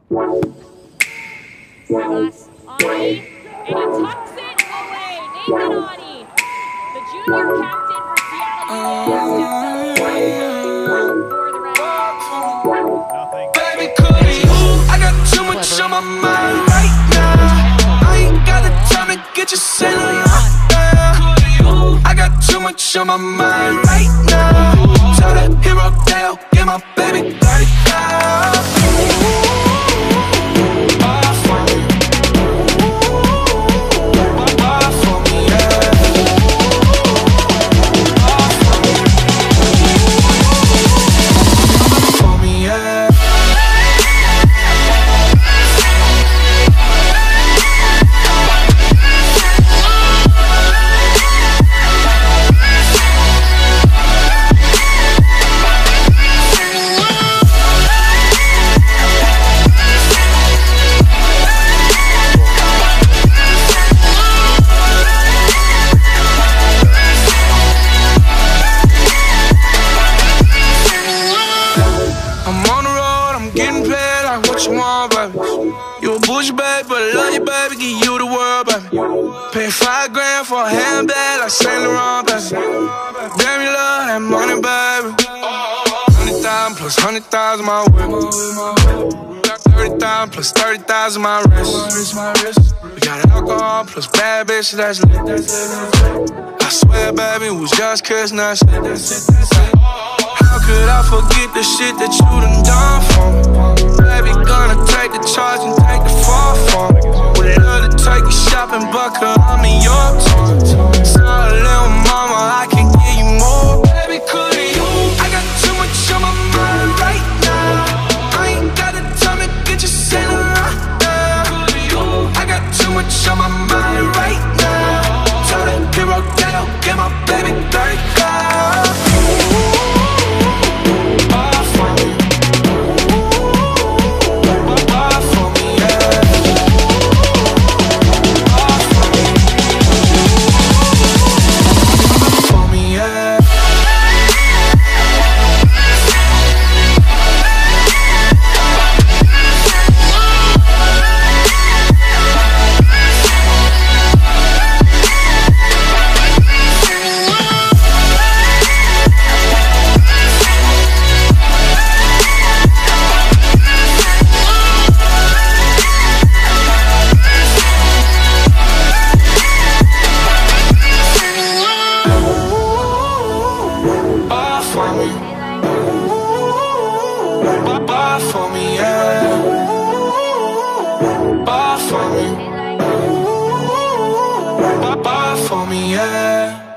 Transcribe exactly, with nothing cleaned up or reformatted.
Pass, Aune, and he tucks it away. Nathan Aune, the junior captain for Seattle Union, steps up for the Red. Baby, could be you. I got too much on my mind right now. I ain't got the time to get you sailing right now. I got too much on my mind right now. Tell that hero Dale, get my baby thirty-five. You a bougie babe, but I love you, baby. Give you the world, baby. Pay five grand for a handbag like Saint Laurent, baby. Damn, you love that money, baby. Hundred thousand plus hundred thousand my whip. Thirty thousand plus thirty thousand my wrist. We got alcohol plus bad bitch, that's lit. I swear, baby, it was just kiss, not shit. How could I forget the shit that you done done for me? Baby, gonna take the charge and take the fall for me. Would love to take you shopping, but I'm in your town. Sorry, little mama, I can give you more. Baby, could you? I got too much on my mind right now. I ain't got the time to get you sailing right now. I got too much on my mind right now. Tell that hero Dale, get my baby thirty-five. Bar for me, yeah. Bar for me. Bar for me, yeah.